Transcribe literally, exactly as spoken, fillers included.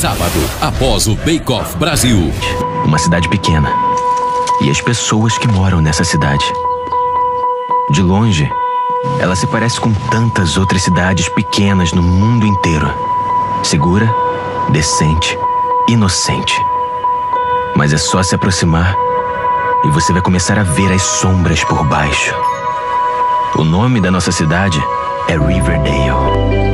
sábado, após o Bake Off Brasil. Uma cidade pequena. E as pessoas que moram nessa cidade. De longe, ela se parece com tantas outras cidades pequenas no mundo inteiro. Segura, decente, inocente. Mas é só se aproximar e você vai começar a ver as sombras por baixo. O nome da nossa cidade é Riverdale.